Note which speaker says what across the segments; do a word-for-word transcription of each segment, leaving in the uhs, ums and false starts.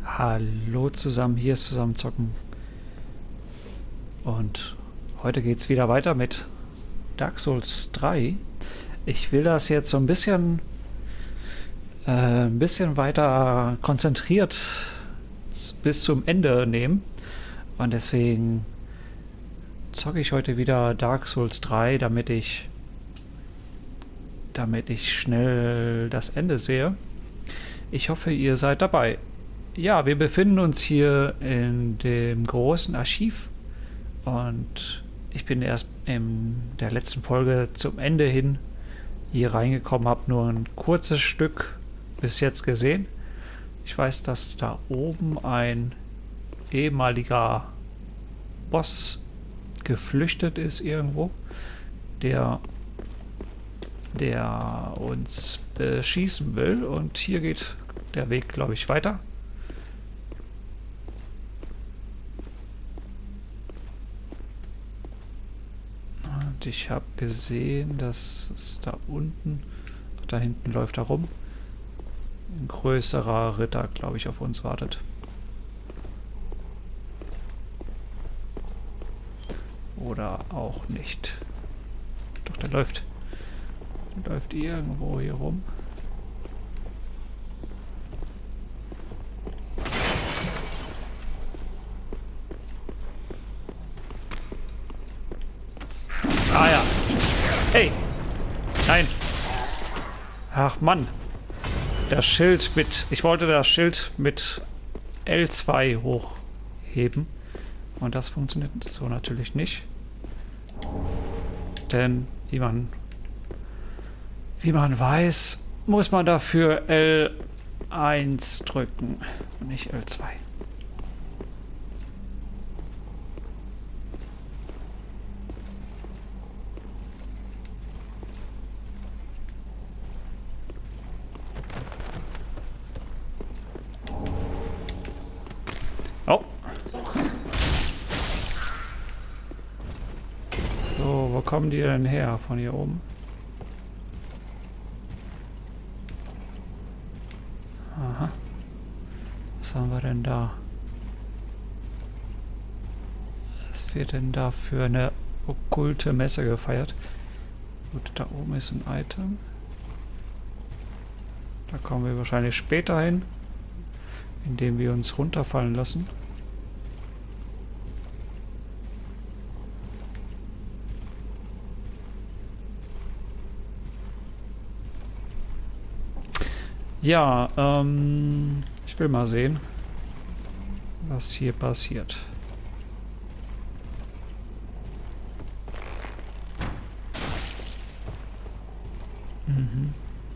Speaker 1: Hallo zusammen, hier ist Zusammenzocken. Und heute geht es wieder weiter mit Dark Souls drei. Ich will das jetzt so ein bisschen, äh, ein bisschen weiter konzentriert bis zum Ende nehmen. Und deswegen zocke ich heute wieder Dark Souls drei, damit ich, damit ich schnell das Ende sehe. Ich hoffe, ihr seid dabei. Ja, wir befinden uns hier in dem großen Archiv und ich bin erst in der letzten Folge zum Ende hin hier reingekommen, habe nur ein kurzes Stück bis jetzt gesehen. Ich weiß, dass da oben ein ehemaliger Boss geflüchtet ist irgendwo, der, der uns beschießen will, und hier geht der Weg, glaube ich, weiter. Und ich habe gesehen, dass es da unten, ach, da hinten läuft er rum, ein größerer Ritter, glaube ich, auf uns wartet. Oder auch nicht. Doch, der läuft. Der läuft irgendwo hier rum. Ah ja. Hey! Nein! Ach Mann! Das Schild mit... Ich wollte das Schild mit L zwei hochheben. Und das funktioniert so natürlich nicht. Denn, wie man... Wie man weiß, muss man dafür L eins drücken und nicht L zwei. Oh. So, wo kommen die denn her? Von hier oben? Aha. Was haben wir denn da? Was wird denn da für eine okkulte Messe gefeiert? Gut, da oben ist ein Item. Da kommen wir wahrscheinlich später hin, indem wir uns runterfallen lassen. Ja, ähm, ich will mal sehen, was hier passiert. Mhm.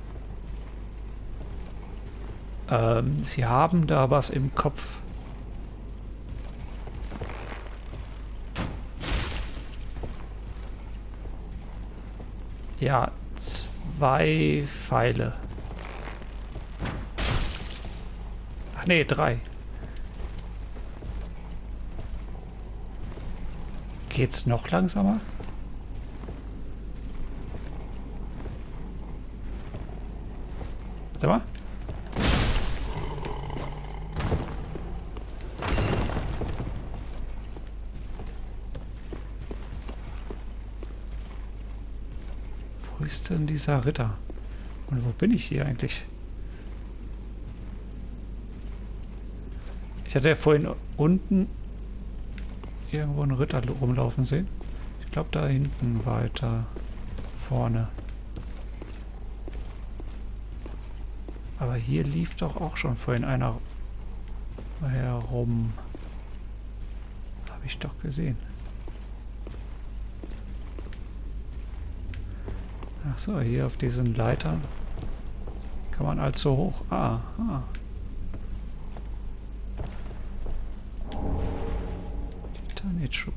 Speaker 1: Ähm, Sie haben da was im Kopf. Ja, zwei Pfeile. Ach nee, drei. Geht's noch langsamer? Warte mal. Wo ist denn dieser Ritter? Und wo bin ich hier eigentlich? Ich hatte ja vorhin unten irgendwo einen Ritter rumlaufen sehen. Ich glaube, da hinten weiter vorne. Aber hier lief doch auch schon vorhin einer herum. Habe ich doch gesehen. Ach so, hier auf diesen Leitern kann man also hoch. Ah, ah. Titanitschu.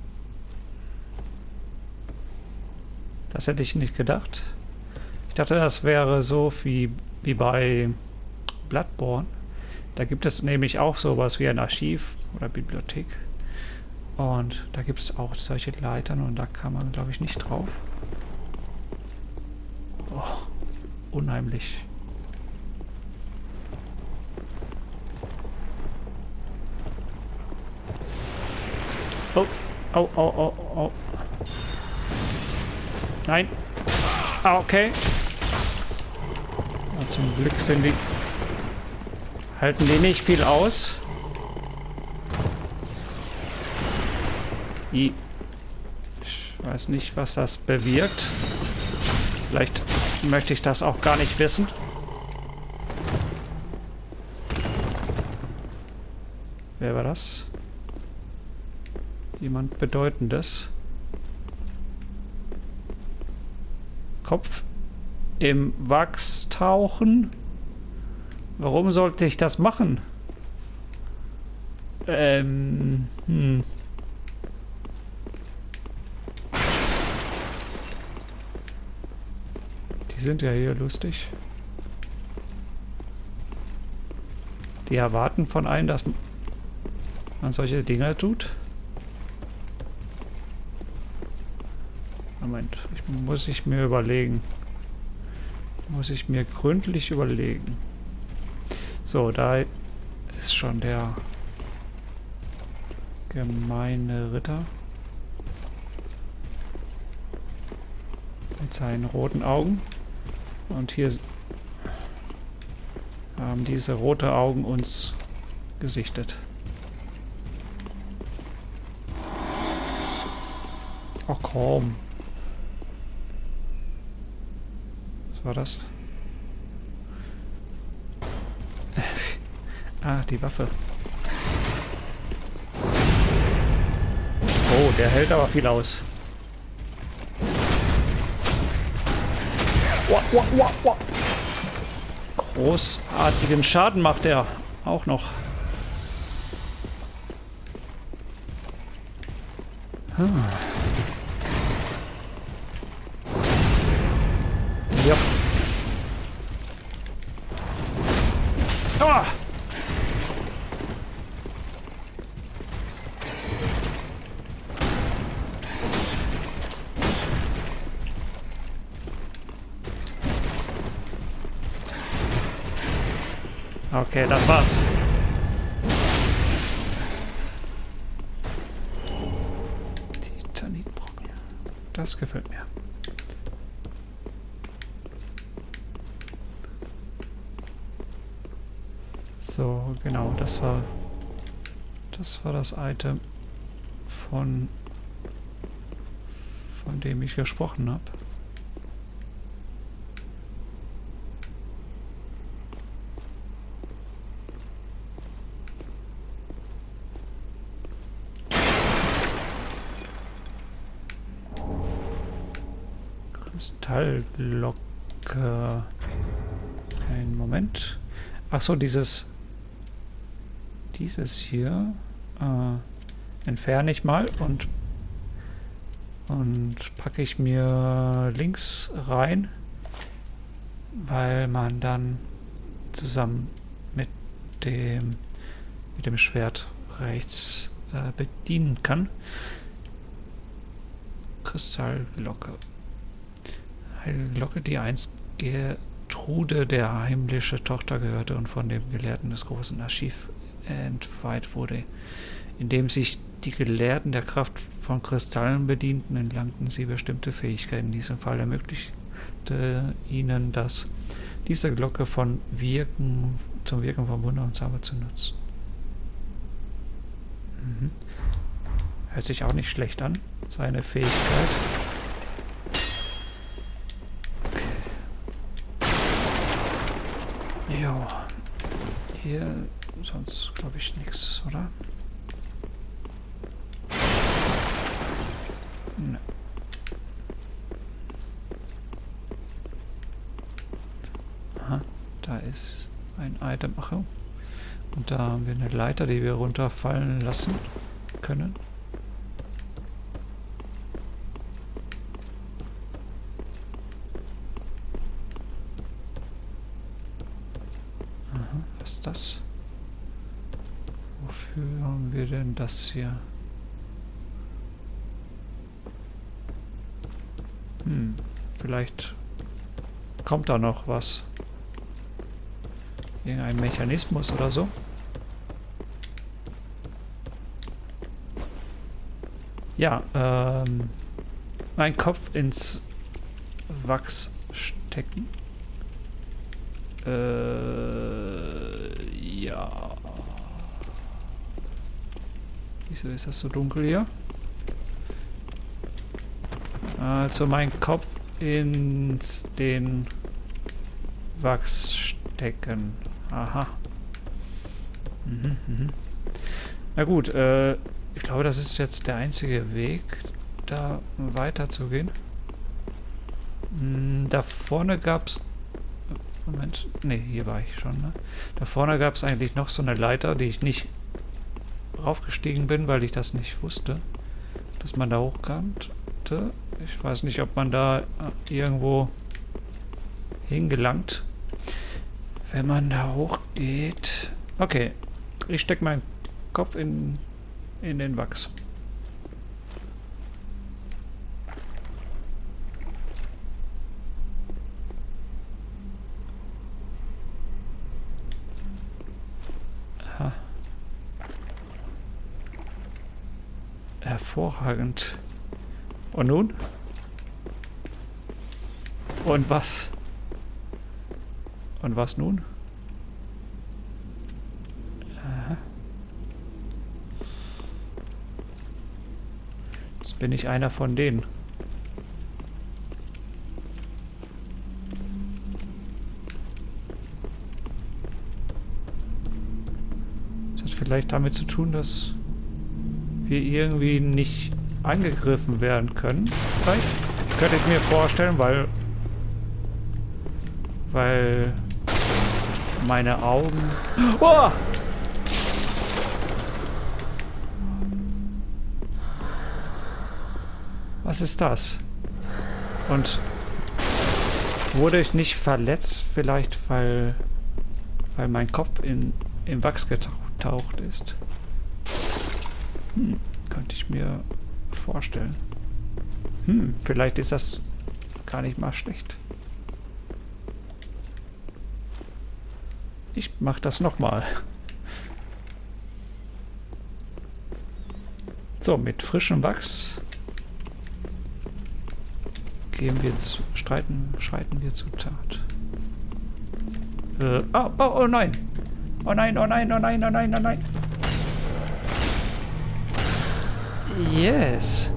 Speaker 1: Das hätte ich nicht gedacht. Ich dachte, das wäre so wie, wie bei Bloodborne. Da gibt es nämlich auch sowas wie ein Archiv oder Bibliothek. Und da gibt es auch solche Leitern und da kann man, glaube ich, nicht drauf. Oh, unheimlich. Oh, oh, oh, oh, oh. Nein. Ah, okay. Ja, zum Glück sind die... halten die nicht viel aus. Ich weiß nicht, was das bewirkt. Vielleicht möchte ich das auch gar nicht wissen. Wer war das? Jemand Bedeutendes. Kopf im Wachs tauchen. Warum sollte ich das machen? Ähm, hm. Die sind ja hier lustig. Die erwarten von einem, dass man solche Dinge tut. Moment, ich, muss ich mir überlegen. Muss ich mir gründlich überlegen. So, da ist schon der gemeine Ritter. Mit seinen roten Augen. Und hier haben diese rote Augen uns gesichtet. Ach komm. Was war das? Ah, die Waffe. Oh, der hält aber viel aus. Großartigen Schaden macht er auch noch. Hm. Ja. Ah! Okay, das war's. Titanitbrocken. Das gefällt mir. So, genau, das war das war das Item, von von dem ich gesprochen habe. Kristallglocke. Einen Moment. Ach so, dieses dieses hier äh, entferne ich mal und und packe ich mir links rein, weil man dann zusammen mit dem mit dem Schwert rechts äh, bedienen kann. Kristallglocke. Eine Glocke, die einst Gertrude, der heimliche Tochter, gehörte und von dem Gelehrten des großen Archiv entweiht wurde. Indem sich die Gelehrten der Kraft von Kristallen bedienten, erlangten sie bestimmte Fähigkeiten. In diesem Fall ermöglichte ihnen das, diese Glocke von Wirken, zum Wirken von Wunder und Zauber zu nutzen. Mhm. Hört sich auch nicht schlecht an, seine Fähigkeit. Okay. Jo. Hier sonst glaube ich nichts, oder? Ne. Aha, da ist ein Item. Ach, und da haben wir eine Leiter, die wir runterfallen lassen können. Aha, was ist das? Wofür haben wir denn das hier? Hm, vielleicht kommt da noch was. Irgendein Mechanismus oder so. Ja, ähm, meinen Kopf ins Wachs stecken. Äh, ja. Wieso ist das so dunkel hier? Also meinen Kopf ins den Wachs stecken. Aha. Mhm, mhm. Na gut, äh, ich glaube, das ist jetzt der einzige Weg, da weiterzugehen. Hm, da vorne gab's... Moment, ne, hier war ich schon, ne? Da vorne gab es eigentlich noch so eine Leiter, die ich nicht raufgestiegen bin, weil ich das nicht wusste, dass man da hochkam. Ich weiß nicht, ob man da irgendwo hingelangt, wenn man da hochgeht. Okay, ich stecke meinen Kopf in, in den Wachs. Aha. Hervorragend. Und nun? Und was? Und was nun? Aha. Jetzt bin ich einer von denen. Das hat vielleicht damit zu tun, dass wir irgendwie nicht angegriffen werden können. Vielleicht könnte ich mir vorstellen, weil weil meine Augen... Oh! Was ist das? Und wurde ich nicht verletzt? Vielleicht, weil weil mein Kopf in im Wachs getaucht ist. Hm, könnte ich mir vorstellen. Hm, vielleicht ist das gar nicht mal schlecht. Ich mach das nochmal. So, mit frischem Wachs gehen wir zu, streiten, schreiten wir zur Tat. Äh, oh, oh, oh nein! Oh nein, oh nein, oh nein, oh nein, oh nein! Yes!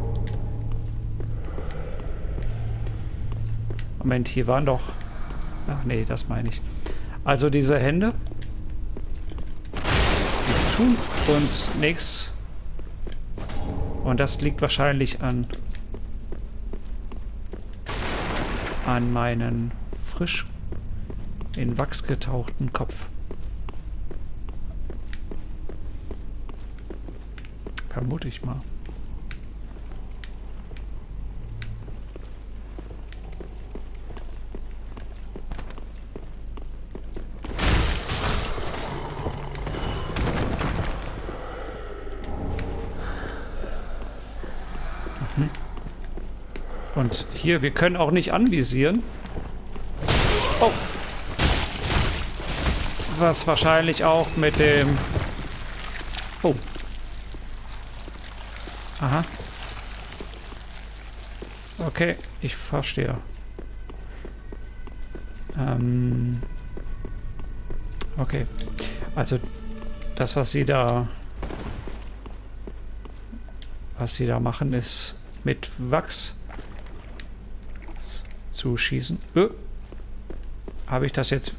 Speaker 1: Moment, hier waren doch... Ach nee, das meine ich. Also diese Hände, die tun uns nichts. Und das liegt wahrscheinlich an an meinen frisch in Wachs getauchten Kopf. Vermute ich mal. Und hier, wir können auch nicht anvisieren. Oh. Was wahrscheinlich auch mit dem... Oh. Aha. Okay, ich verstehe. Ähm... Okay. Also, das, was sie da... Was sie da machen, ist mit Wachs zu schießen. Äh. Habe ich das jetzt...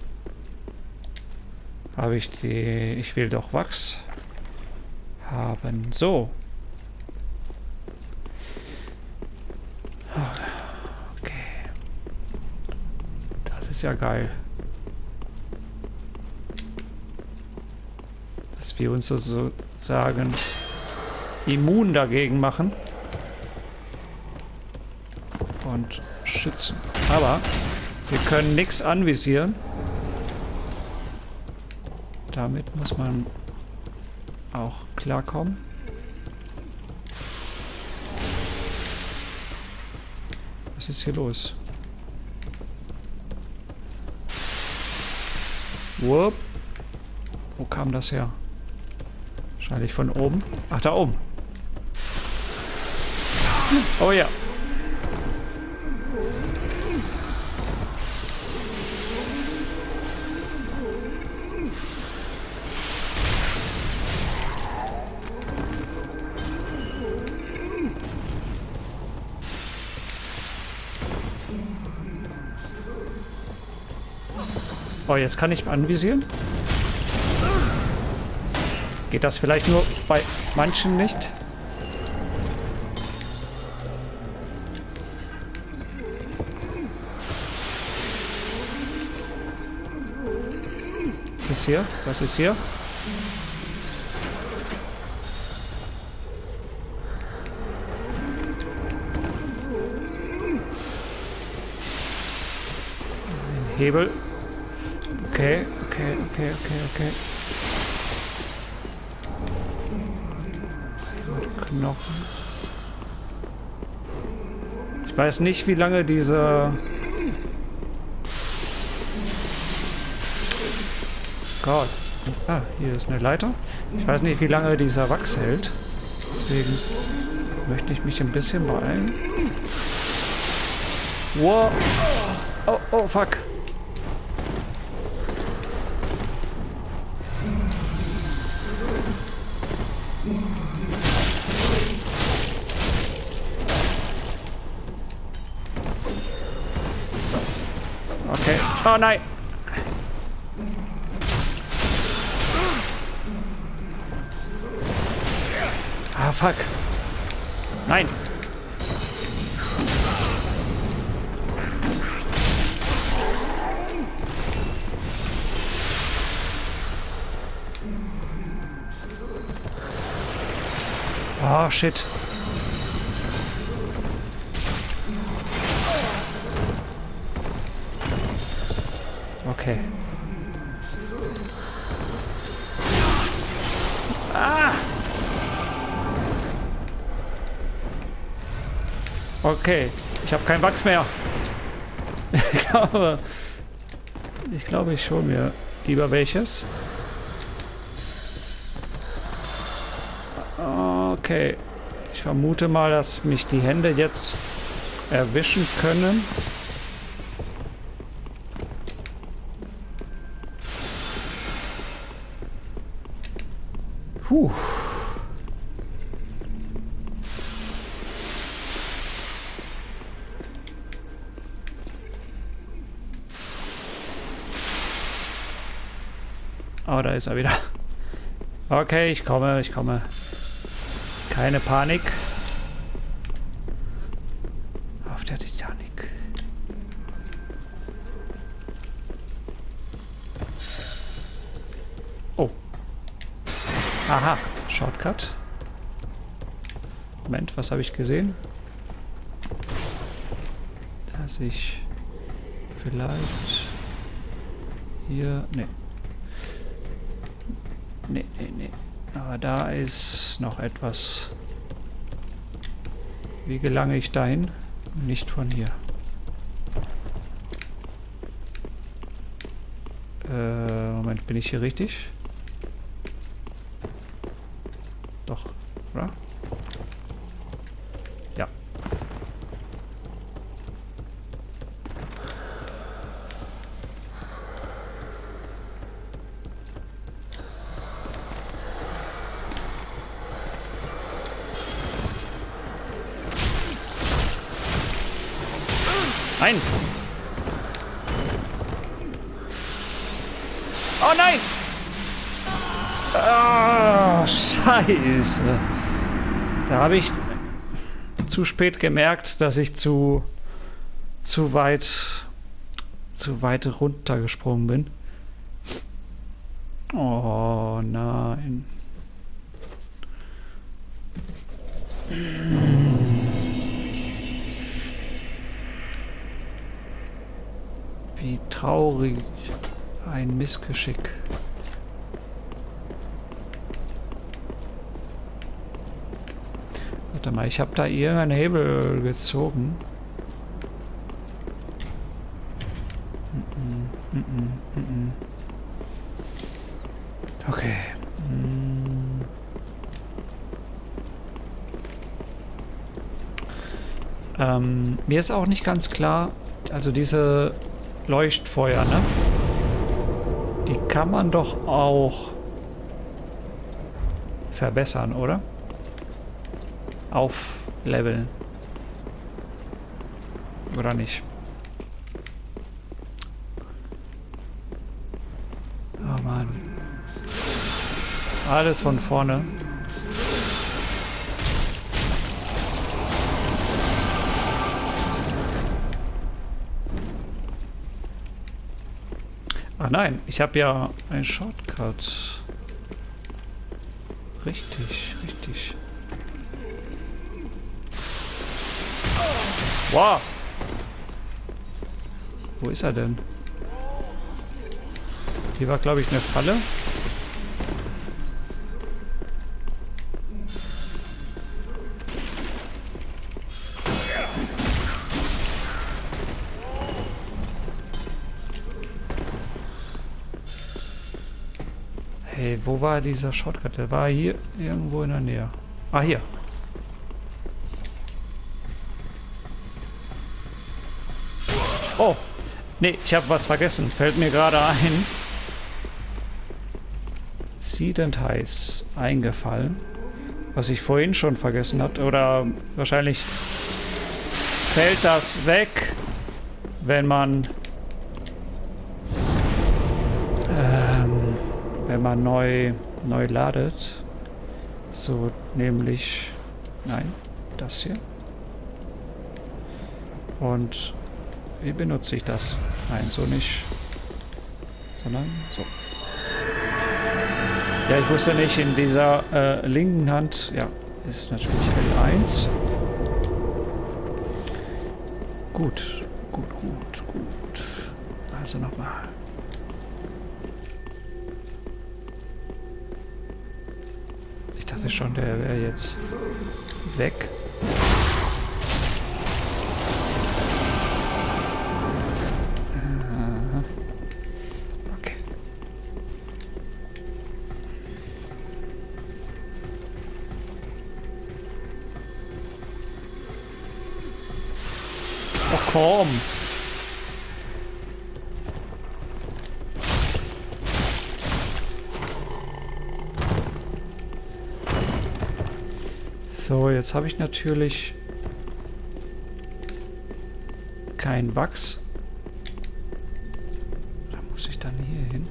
Speaker 1: Habe ich die... Ich will doch Wachs haben. So. Okay. Das ist ja geil. Dass wir uns sozusagen immun dagegen machen. Und schützen. Aber wir können nichts anvisieren. Damit muss man auch klarkommen. Was ist hier los? Wupp. Wo kam das her? Wahrscheinlich von oben. Ach, da oben. Oh ja. Oh, jetzt kann ich anvisieren. Geht das vielleicht nur bei manchen nicht? Was ist hier? Was ist hier? Ein Hebel. Okay, okay, okay, okay, okay. Und Knochen. Ich weiß nicht, wie lange dieser... Gott. Ah, hier ist eine Leiter. Ich weiß nicht, wie lange dieser Wachs hält. Deswegen möchte ich mich ein bisschen beeilen. Wow. Oh, oh, fuck. Okay. Oh nein. Ah, fuck. Nein. Oh, shit. Okay. Ah! Okay, ich habe kein Wachs mehr. Ich glaube, ich glaube, ich hole mir lieber welches. Okay, ich vermute mal, dass mich die Hände jetzt erwischen können. Puh. Oh, da ist er wieder. Okay, ich komme, ich komme. Keine Panik. Auf der Titanic. Oh. Aha, Shortcut. Moment, was habe ich gesehen? Dass ich vielleicht hier... Ne. Ne, ne, ne. Aber da ist noch etwas. Wie gelange ich dahin? Nicht von hier. Äh, Moment, bin ich hier richtig? Doch, oder? Ja. Nein! Oh nein! Oh, Scheiße! Da habe ich zu spät gemerkt, dass ich zu zu weit zu weit runtergesprungen bin. Oh nein. Wie traurig. Ein Missgeschick. Warte mal, ich habe da irgendeinen Hebel gezogen. Mm -mm, mm -mm, mm -mm. Okay. Mm. Ähm, mir ist auch nicht ganz klar, also diese Leuchtfeuer, ne? Die kann man doch auch verbessern, oder? Aufleveln. Oder nicht? Oh Mann. Alles von vorne. Ach nein, ich habe ja einen Shortcut. Richtig, richtig. Wow. Wo ist er denn? Hier war, glaube ich, eine Falle. Hey, wo war dieser Shortcut? Der war hier irgendwo in der Nähe. Ah, hier. Oh, nee, ich habe was vergessen. Fällt mir gerade ein. Siedend heiß eingefallen. Was ich vorhin schon vergessen hatte. Oder wahrscheinlich fällt das weg, wenn man ähm, wenn man neu neu ladet. So, nämlich nein, das hier. Und wie benutze ich das? Nein, so nicht. Sondern so. Ja, ich wusste nicht, in dieser äh, linken Hand, ja, ist natürlich L eins. Gut, gut, gut, gut. Also nochmal. Ich dachte schon, der wäre jetzt weg. Komm. So, jetzt habe ich natürlich kein Wachs. Da muss ich dann hier hin.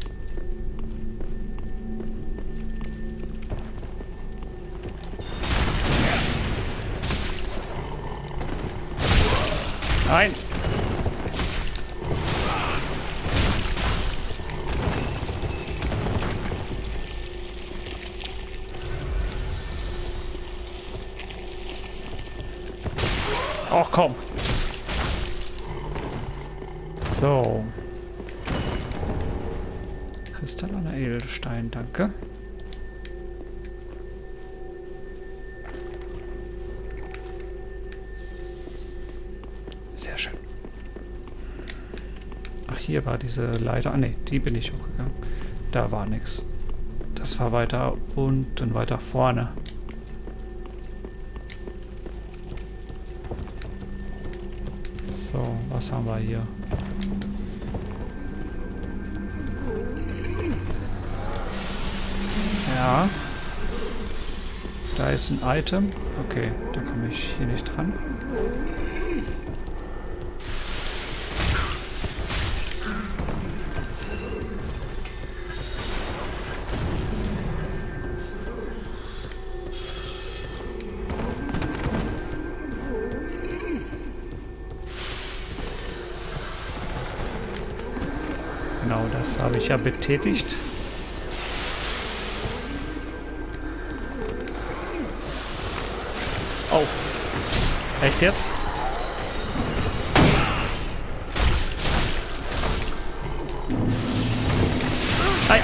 Speaker 1: Nein! Ach komm! So. Kristallener Edelstein, danke. Sehr schön. Ach, hier war diese Leiter. Ah ne, die bin ich hochgegangen. Da war nichts. Das war weiter unten, weiter vorne. So, was haben wir hier? Ja. Da ist ein Item. Okay, da komme ich hier nicht dran. Genau, das habe ich ja betätigt. Oh. Echt jetzt? Nein.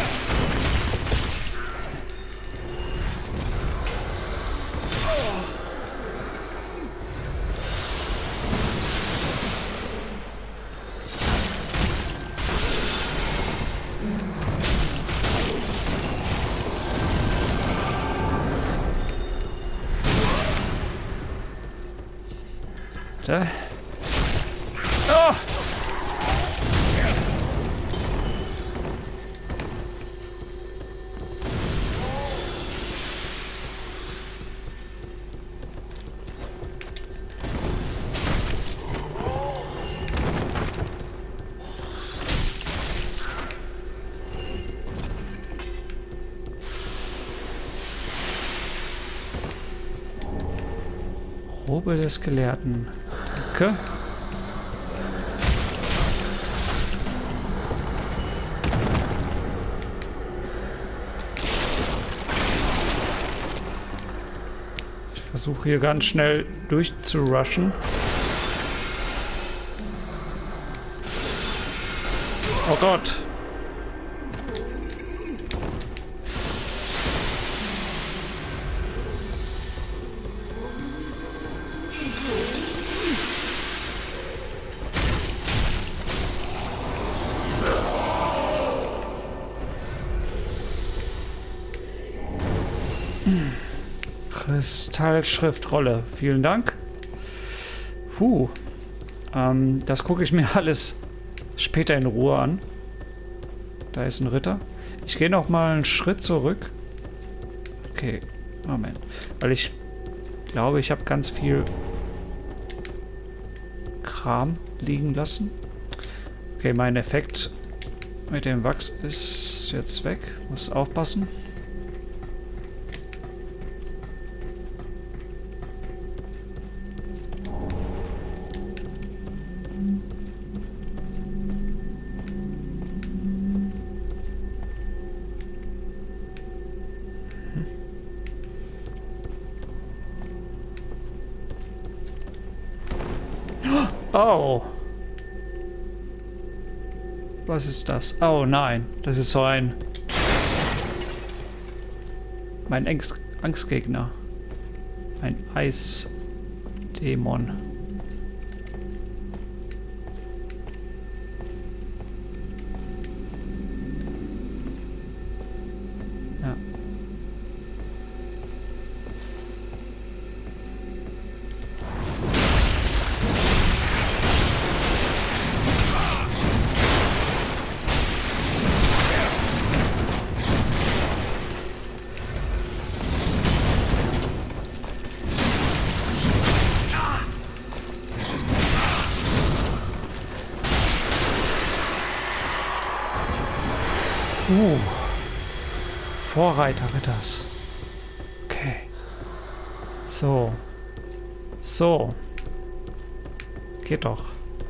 Speaker 1: Da. Oh! Robe des Gelehrten. Danke. Ich versuche hier ganz schnell durchzurushen. Oh Gott. Kristallschriftrolle. Vielen Dank. Puh. Ähm, das gucke ich mir alles später in Ruhe an. Da ist ein Ritter. Ich gehe noch mal einen Schritt zurück. Okay. Moment. Weil ich glaube, ich habe ganz viel Kram liegen lassen. Okay, mein Effekt mit dem Wachs ist jetzt weg. Muss aufpassen. Oh. Was ist das? Oh nein, das ist so ein... Mein Angst Angstgegner. Ein Eisdämon. Ja. Uh. Vorreiter Ritters. Okay. So. So. Geht doch.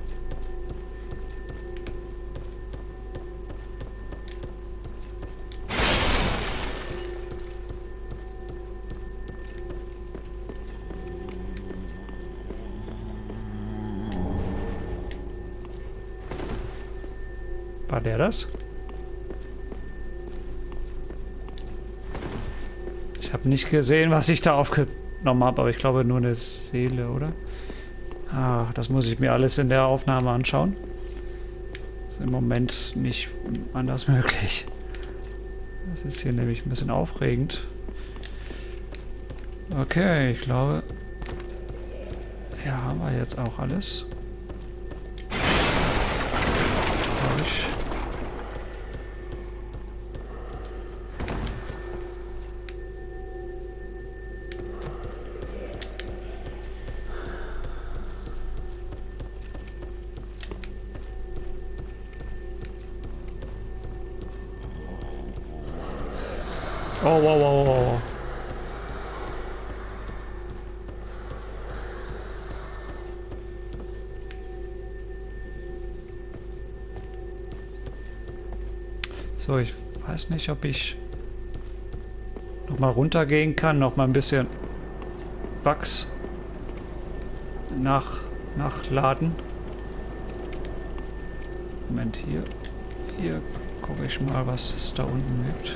Speaker 1: War der das? Ich habe nicht gesehen, was ich da aufgenommen habe, aber ich glaube nur eine Seele, oder? Ah, das muss ich mir alles in der Aufnahme anschauen. Das ist im Moment nicht anders möglich. Das ist hier nämlich ein bisschen aufregend. Okay, ich glaube... Ja, haben wir jetzt auch alles. Glaube ich. Oh, wow, wow, wow. So, ich weiß nicht, ob ich noch mal runtergehen kann, noch mal ein bisschen Wachs nach, nachladen. Moment, hier, hier gucke ich mal, was es da unten gibt.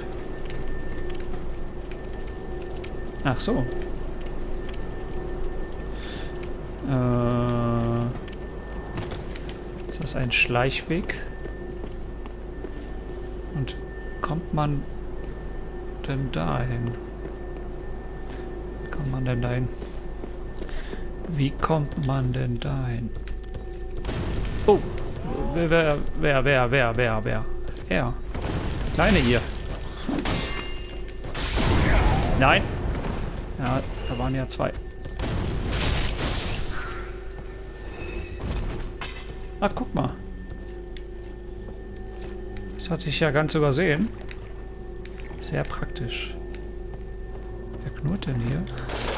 Speaker 1: Ach so. Äh, ist das ein Schleichweg? Und kommt man denn dahin? Wie kommt man denn dahin? Wie kommt man denn dahin? Oh! Wer, wer, wer, wer, wer, wer, wer? Er. Kleine hier. Nein! Ja, da waren ja zwei. Ach, guck mal. Das hatte ich ja ganz übersehen. Sehr praktisch. Wer knurrt denn hier?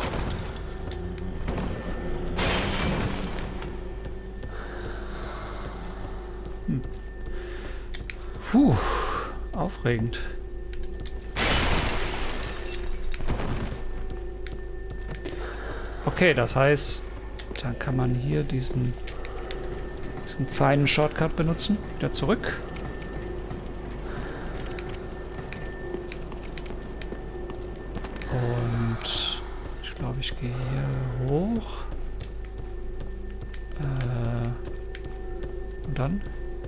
Speaker 1: Hm. Puh, aufregend. Okay, das heißt, dann kann man hier diesen, diesen feinen Shortcut benutzen. Wieder zurück. Und ich glaube, ich gehe hier hoch. Äh, und dann?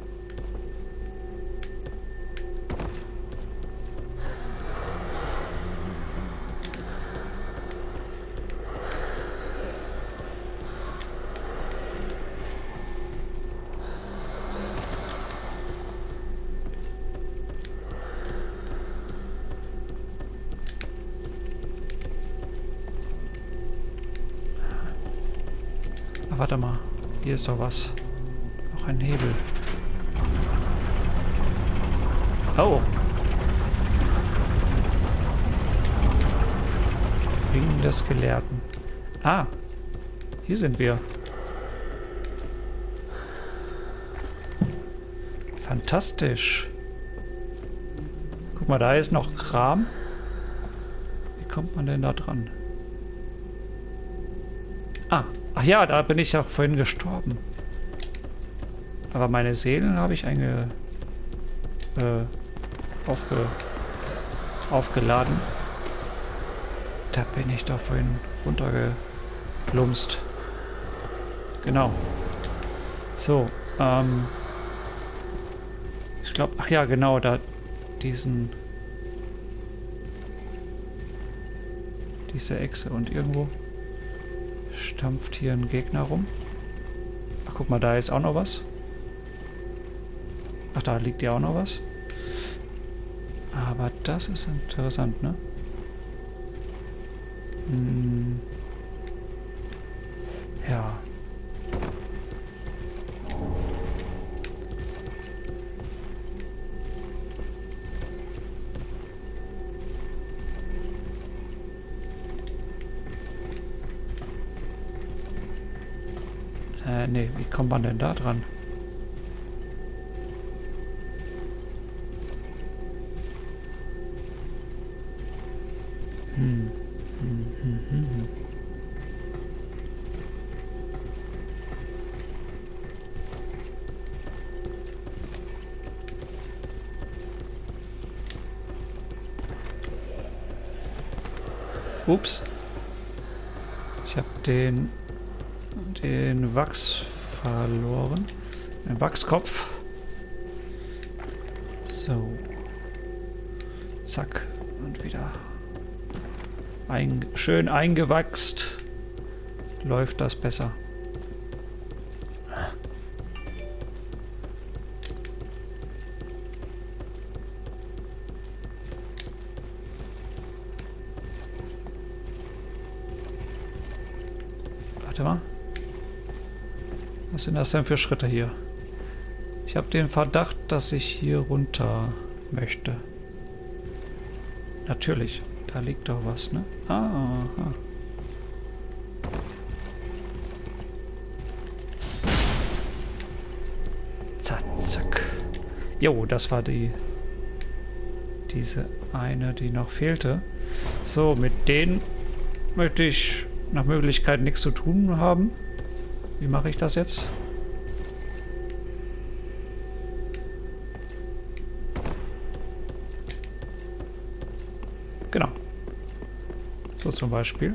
Speaker 1: Warte mal, hier ist doch was. Noch ein Hebel. Oh. Ring des Gelehrten. Ah, hier sind wir. Fantastisch. Guck mal, da ist noch Kram. Wie kommt man denn da dran? Ah, ach ja, da bin ich ja vorhin gestorben. Aber meine Seelen habe ich einge... Äh, aufge... aufgeladen. Da bin ich doch vorhin runtergeplumpst. Genau. So, ähm... ich glaube, ach ja, genau, da diesen... diese Echse und irgendwo stampft hier ein Gegner rum. Ach, guck mal, da ist auch noch was. Ach, da liegt ja auch noch was. Aber das ist interessant, ne? Hm. Ja. Äh, nee, wie kommt man denn da dran? Hm. Hm, hm, hm, hm. Ups. Ich habe den den Wachs verloren. Den Wachskopf. So. Zack. Und wieder ein, schön eingewachst. Läuft das besser. Warte mal. Was sind das denn für Schritte hier? Ich habe den Verdacht, dass ich hier runter möchte. Natürlich, da liegt doch was, ne? Ah, aha. Zack, zack. Jo, das war die... diese eine, die noch fehlte. So, mit denen möchte ich nach Möglichkeit nichts zu tun haben. Wie mache ich das jetzt? Genau. So zum Beispiel.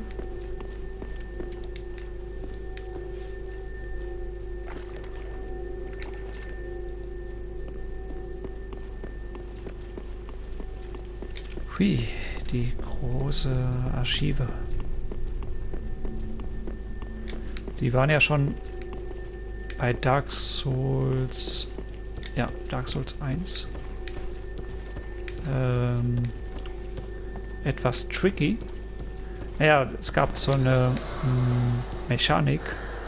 Speaker 1: Hui, die große Archive. Die waren ja schon bei Dark Souls... Ja, Dark Souls eins. Ähm, etwas tricky. Naja, es gab so eine mh, Mechanik.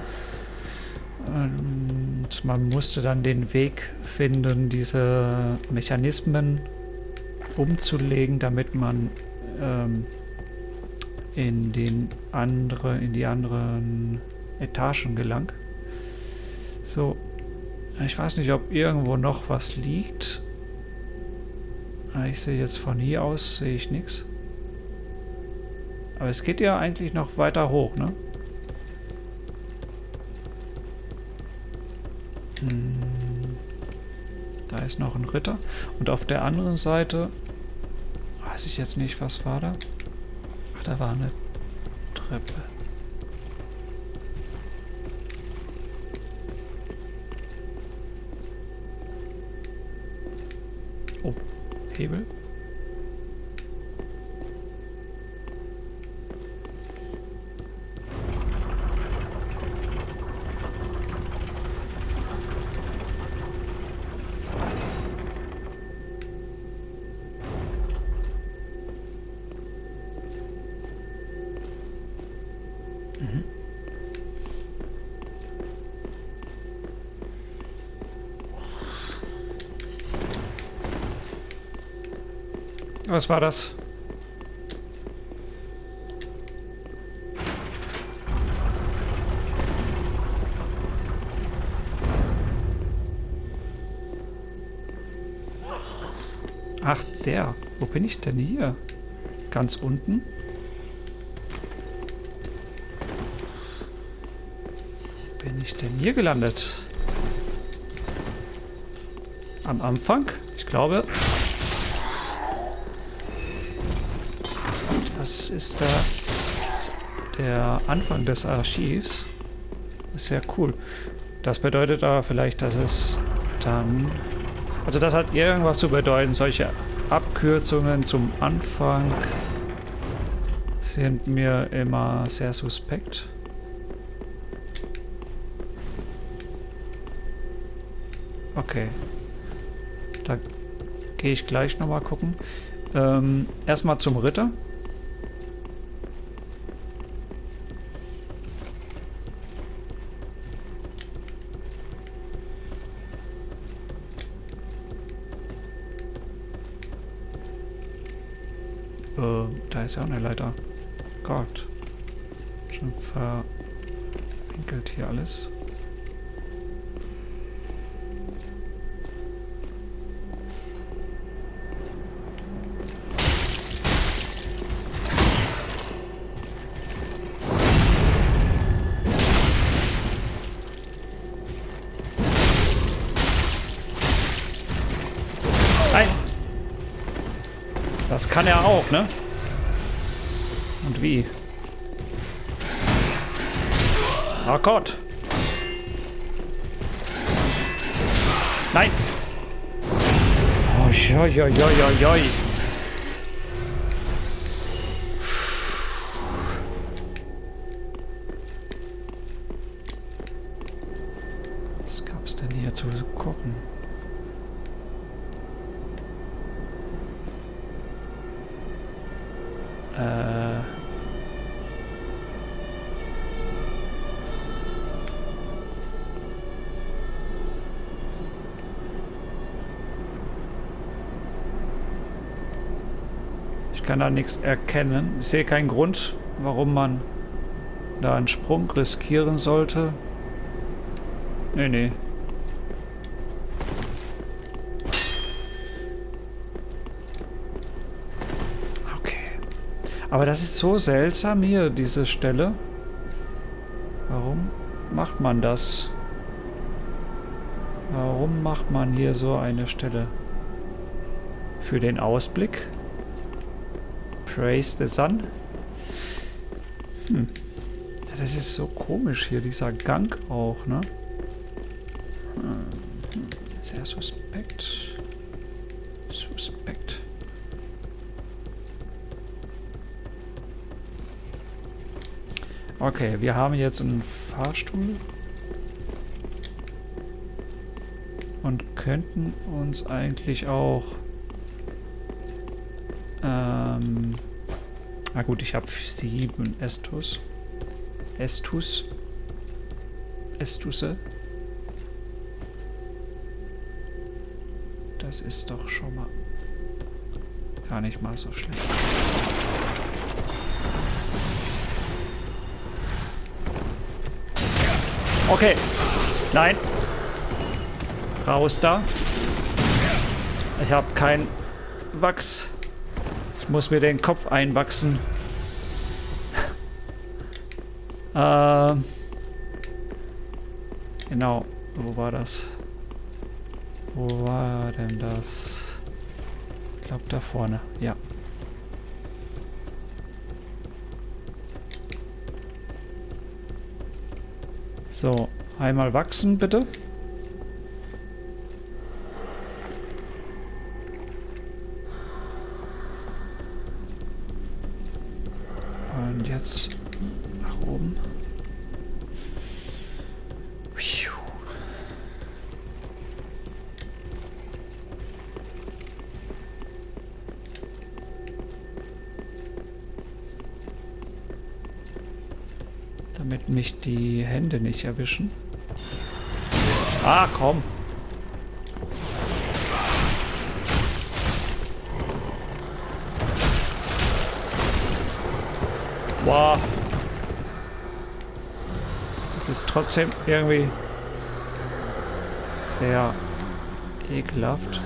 Speaker 1: Und man musste dann den Weg finden, diese Mechanismen umzulegen, damit man ähm, in den andere, in die anderen Etagen gelangt. So, ich weiß nicht, ob irgendwo noch was liegt. Ich sehe jetzt von hier aus, sehe ich nichts. Aber es geht ja eigentlich noch weiter hoch, ne? Hm. Da ist noch ein Ritter. Und auf der anderen Seite weiß ich jetzt nicht, was war da? Ach, da war eine Treppe. Oh, Hebel. Mhm. Was war das? Ach, der. Wo bin ich denn hier? Ganz unten? Wo bin ich denn hier gelandet? Am Anfang? Ich glaube... Das ist der, der Anfang des Archivs. Das ist sehr cool. Das bedeutet aber vielleicht, dass es dann... Also das hat irgendwas zu bedeuten. Solche Abkürzungen zum Anfang sind mir immer sehr suspekt. Okay. Da gehe ich gleich nochmal gucken. Ähm, erstmal zum Ritter. Da ist ja auch eine Leiter. Gott. Schon verwinkelt hier alles. Nein! Das kann er auch, ne? Und wie? Oh Gott! Nein! Oh, joi, joi, joi, joi. Was gab's denn hier zu gucken? Äh... Ich kann da nichts erkennen. Ich sehe keinen Grund, warum man da einen Sprung riskieren sollte. Nee, nee. Okay. Aber das ist so seltsam hier, diese Stelle. Warum macht man das? Warum macht man hier so eine Stelle? Für den Ausblick? Praise the Sun. Hm. Ja, das ist so komisch hier, dieser Gang auch, ne? Hm. Sehr suspekt. Suspekt. Okay, wir haben jetzt einen Fahrstuhl. Und könnten uns eigentlich auch... Ähm... Na gut, ich habe sieben Estus. Estus. Estusse. Das ist doch schon mal gar nicht mal so schlecht. Okay. Nein. Raus da. Ich habe kein Wachs. Ich muss mir den Kopf einwachsen. äh, genau. Wo war das? Wo war denn das? Ich glaube da vorne. Ja. So, einmal wachsen bitte. Und jetzt nach oben. Damit mich die Hände nicht erwischen. Ah, komm. Wow. Das ist trotzdem irgendwie sehr ekelhaft.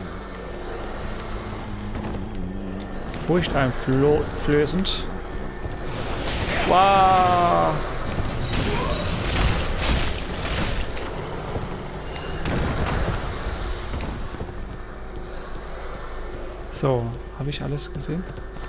Speaker 1: Furchteinflößend. Wow. So, habe ich alles gesehen?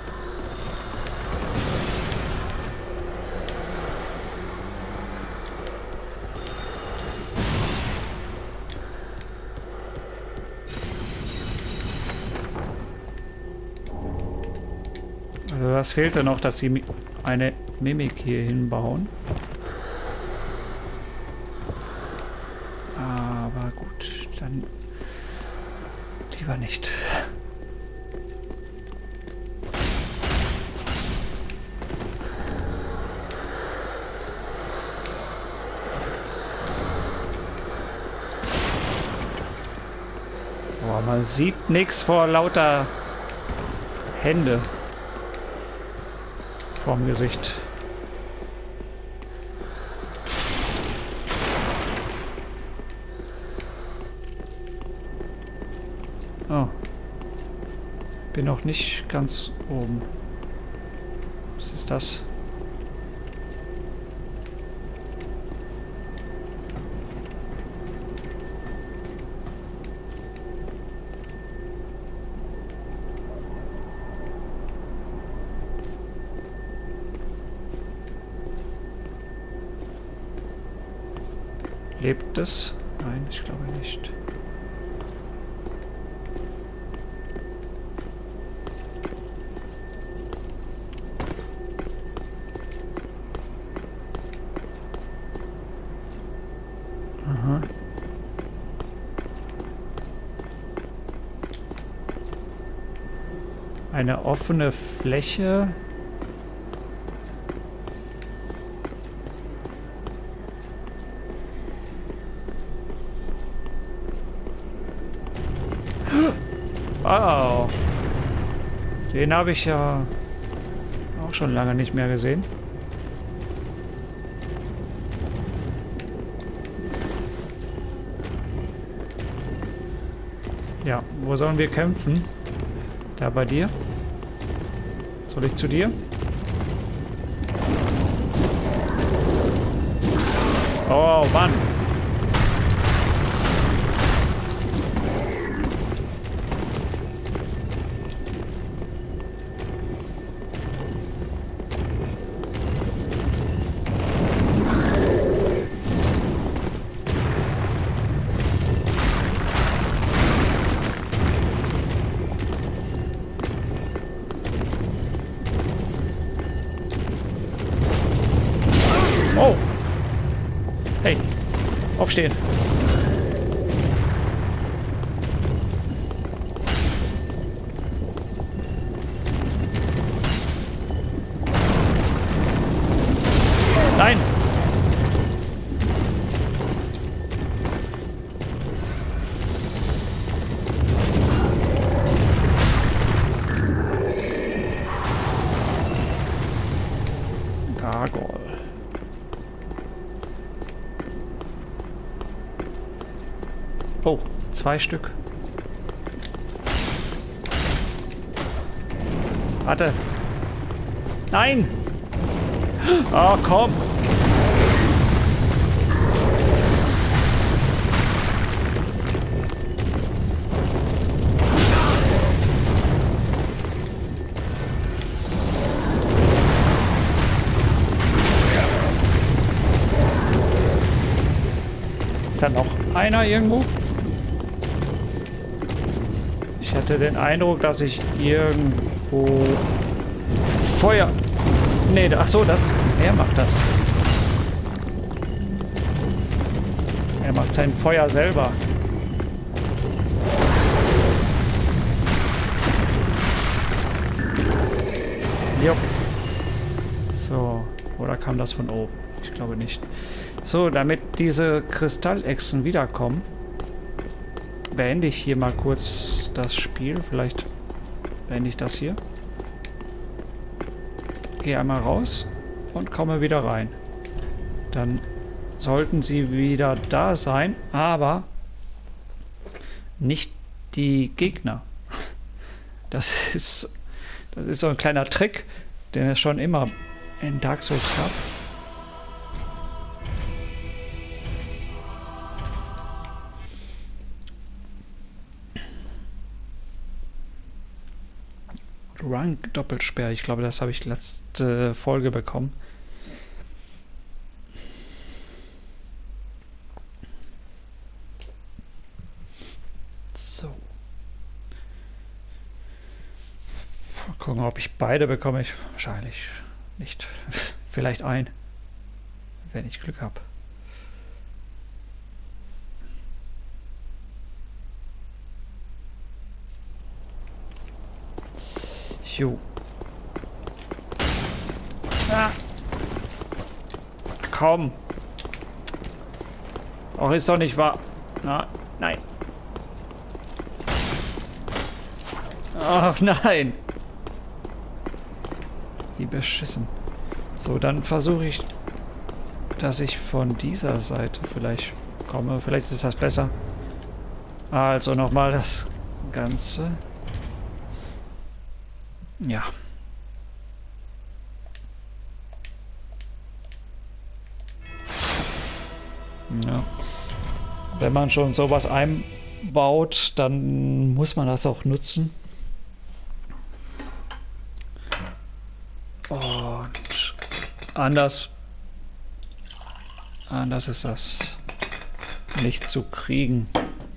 Speaker 1: Also das fehlte noch, dass sie eine Mimik hier hinbauen. Aber gut, dann lieber nicht. Boah, man sieht nichts vor lauter Hände vorm Gesicht. Oh. Bin noch nicht ganz oben. Was ist das? Lebt es? Nein, ich glaube nicht. Aha. Eine offene Fläche. Wow. Den habe ich ja auch schon lange nicht mehr gesehen. Ja, wo sollen wir kämpfen? Da bei dir? Soll ich zu dir? Oh Mann. Hey, aufstehen. Nein! Gargoyle. Oh, zwei Stück. Warte. Nein! Oh, komm! Ist da noch einer irgendwo? Ich hatte den Eindruck, dass ich irgendwo Feuer... Nee, ach so, das... Er macht das. Er macht sein Feuer selber. Jo. So, oder kam das von oben? Ich glaube nicht. So, damit diese Kristallechsen wiederkommen, beende ich hier mal kurz das Spiel. Vielleicht beende ich das hier. Gehe einmal raus und komme wieder rein. Dann sollten sie wieder da sein, aber nicht die Gegner. Das ist, das ist so ein kleiner Trick, den es schon immer in Dark Souls gab. Rank Doppelsperr, ich glaube, das habe ich letzte Folge bekommen. So. Mal gucken, ob ich beide bekomme. Ich wahrscheinlich nicht. Vielleicht ein, wenn ich Glück habe. Jo. Ah. Komm. Auch ist doch nicht wahr. Na, nein. Ach nein. Wie beschissen. So, dann versuche ich, dass ich von dieser Seite vielleicht komme. Vielleicht ist das besser. Also nochmal das Ganze. Ja. Ja. Wenn man schon sowas einbaut, dann muss man das auch nutzen. Und anders, anders ist das nicht zu kriegen.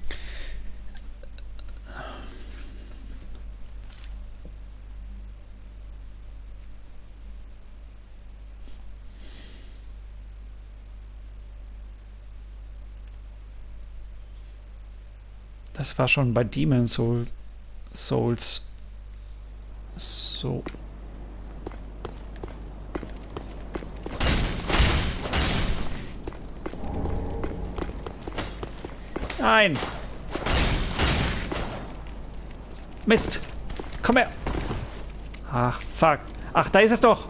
Speaker 1: Das war schon bei Demon Soul, Souls so. Nein! Mist! Komm her! Ach, fuck. Ach, da ist es doch!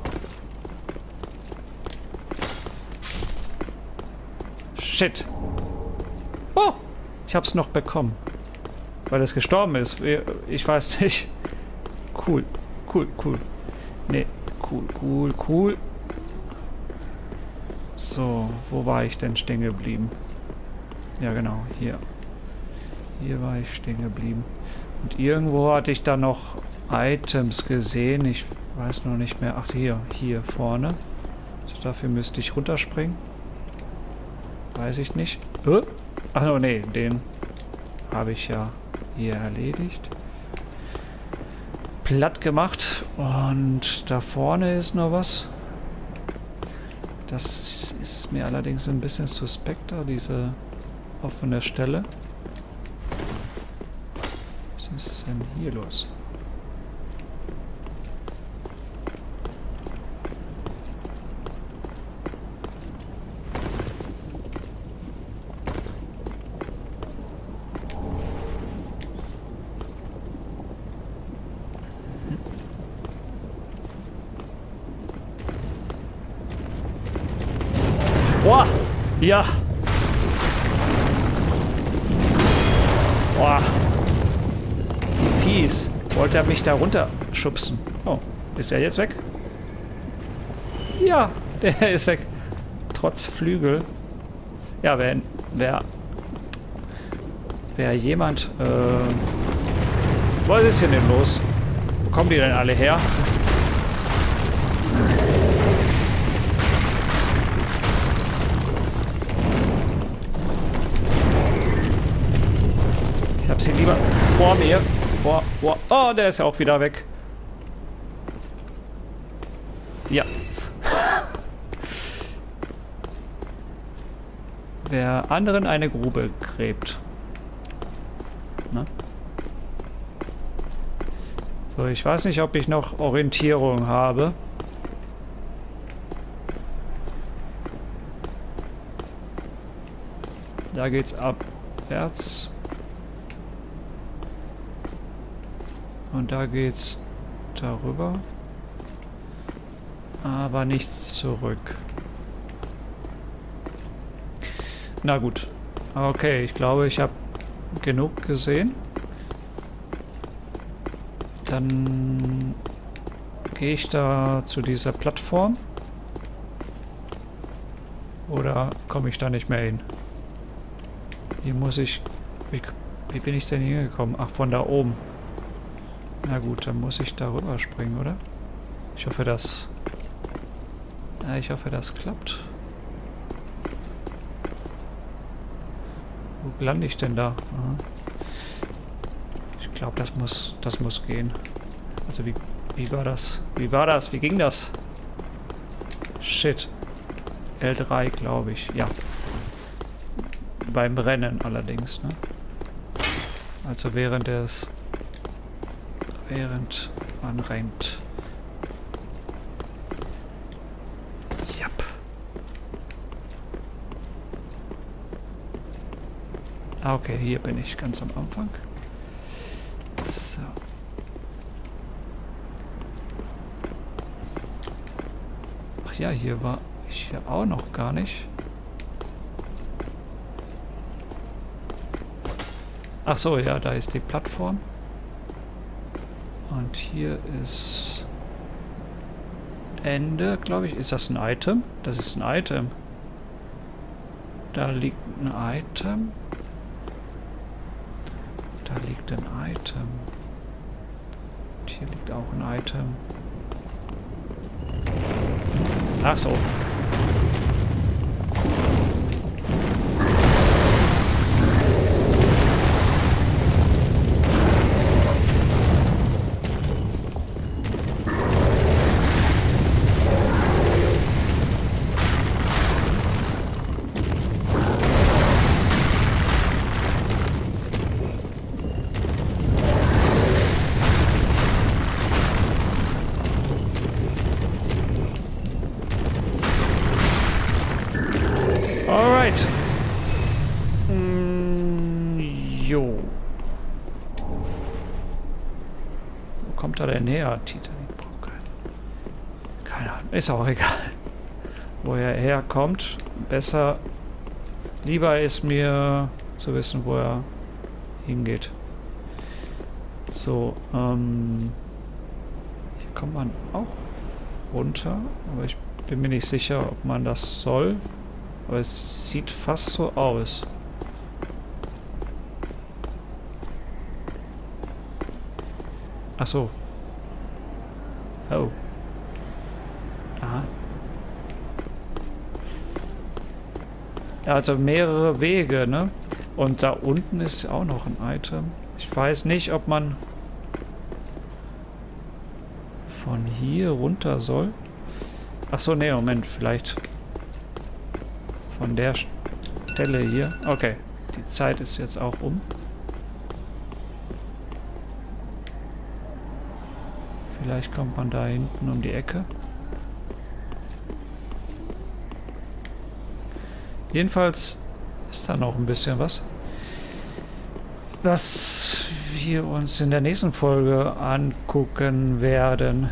Speaker 1: Shit! Oh! Ich hab's noch bekommen. Weil es gestorben ist. Ich weiß nicht. Cool. Cool, cool. Nee. Cool, cool, cool. So, wo war ich denn stehen geblieben? Ja, genau. Hier. Hier war ich stehen geblieben. Und irgendwo hatte ich da noch Items gesehen. Ich weiß noch nicht mehr. Ach, hier. Hier vorne. Also dafür müsste ich runterspringen. Weiß ich nicht. Äh? Ach no, nee. Den habe ich ja hier erledigt. Platt gemacht. Und da vorne ist noch was. Das ist mir allerdings ein bisschen suspekter, diese offene Stelle. Was ist denn hier los? Boah! Ja! Boah! Wie fies! Wollte er mich da runterschubsen? Oh, ist er jetzt weg? Ja, der ist weg. Trotz Flügel. Ja, wenn wer wer jemand äh, was ist hier denn los? Wo kommen die denn alle her? Ich hab sie lieber vor mir. Vor, vor. Oh, der ist ja auch wieder weg. Ja. Wer anderen eine Grube gräbt. Na? So, ich weiß nicht, ob ich noch Orientierung habe. Da geht's abwärts. Und da geht's darüber. Aber nichts zurück. Na gut. Okay, ich glaube, ich habe genug gesehen. Dann gehe ich da zu dieser Plattform. Oder komme ich da nicht mehr hin? Hier muss ich... Wie, wie bin ich denn hier gekommen? Ach, von da oben. Na gut, dann muss ich darüber springen, oder? Ich hoffe, das... Ja, ich hoffe, das klappt. Wo lande ich denn da? Aha. Ich glaube, das muss, das muss gehen. Also wie, wie war das? Wie war das? Wie ging das? Shit. L drei, glaube ich. Ja. Beim Rennen allerdings, ne? Also während des... Während man rennt. Jap. Ah, okay, hier bin ich ganz am Anfang. So. Ach ja, hier war ich ja auch noch gar nicht. Ach so, ja, da ist die Plattform. Und hier ist Ende, glaube ich. Ist das ein Item? Das ist ein Item. Da liegt ein Item. Da liegt ein Item. Und hier liegt auch ein Item. Ach so. Alright. Mm, jo. Wo kommt er denn her? Titanic braucht keinen. Keine Ahnung. Ist auch egal. Wo er herkommt. Besser. Lieber ist mir zu wissen, wo er hingeht. So, ähm. Hier kommt man auch runter. Aber ich bin mir nicht sicher, ob man das soll. Aber es sieht fast so aus. Ach so. Oh. Aha. Ja, also mehrere Wege, ne? Und da unten ist auch noch ein Item. Ich weiß nicht, ob man von hier runter soll. Ach so, ne, Moment, vielleicht von der Stelle hier. Okay, die Zeit ist jetzt auch um. Vielleicht kommt man da hinten um die Ecke. Jedenfalls ist da noch ein bisschen was, was wir uns in der nächsten Folge angucken werden.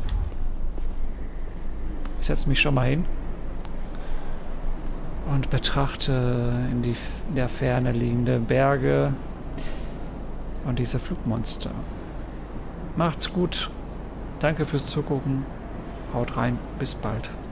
Speaker 1: Ich setze mich schon mal hin und betrachte in, die, in der Ferne liegende Berge und diese Flugmonster. Macht's gut. Danke fürs Zugucken. Haut rein. Bis bald.